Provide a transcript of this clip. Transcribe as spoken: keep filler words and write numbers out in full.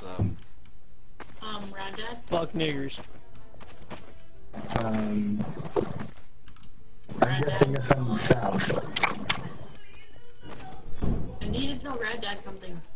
up? Um, Rad Dad? Fuck niggers. Um, I'm guessing it's on the south. I need to tell Rad Dad something.